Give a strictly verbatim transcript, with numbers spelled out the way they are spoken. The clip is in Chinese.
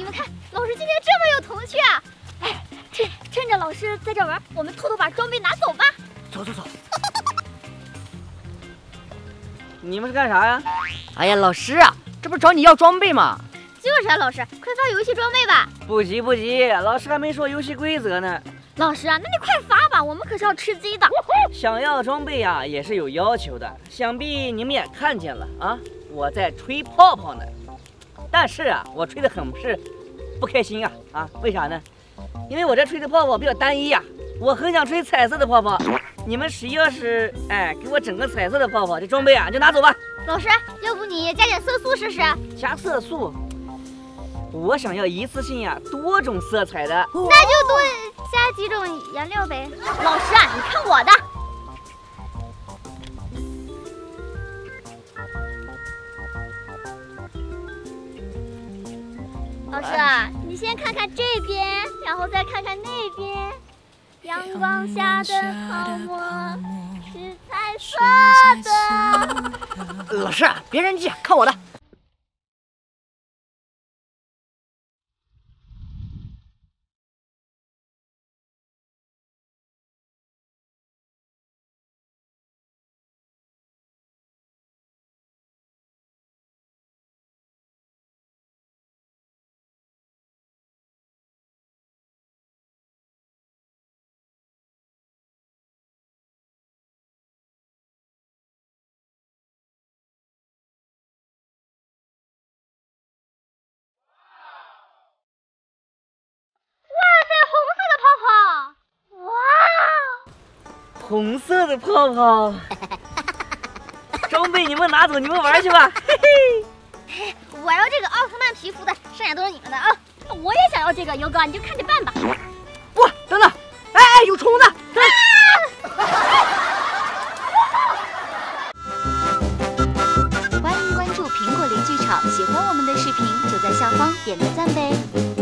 们看，老师今天这么有童趣啊！哎，趁趁着老师在这玩，我们偷偷把装备拿走吧。 走走走。你们是干啥呀？ 哎呀，老师啊，这不是找你要装备吗？ 就是啊，老师，快发游戏装备吧。 不急不急，老师还没说游戏规则呢。 老师啊，那你快发吧，我们可是要吃鸡的。 想要装备呀、啊，也是有要求的，想必你们也看见了啊，我在吹泡泡呢。但是啊，我吹的很是不开心啊啊！为啥呢？因为我这吹的泡泡比较单一呀、啊，我很想吹彩色的泡泡。你们谁要是哎给我整个彩色的泡泡，这装备啊就拿走吧。 老师，要不你加点色素试试？ 加色素？我想要一次性呀、啊、多种色彩的。 那就多加几种颜料呗。老师啊，你看我的。老师啊，你先看看这边，然后再看看那边。阳光下的泡沫是彩色的。 老师，别人机，看我的。 红色的泡泡，装备你们拿走，你们玩去吧。嘿嘿， 我要这个奥特曼皮肤的，剩下都是你们的啊！我也想要这个，优哥，你就看着办吧。 不，等等，哎哎，有虫子！ 欢迎关注苹果零剧场，喜欢我们的视频就在下方点个赞呗。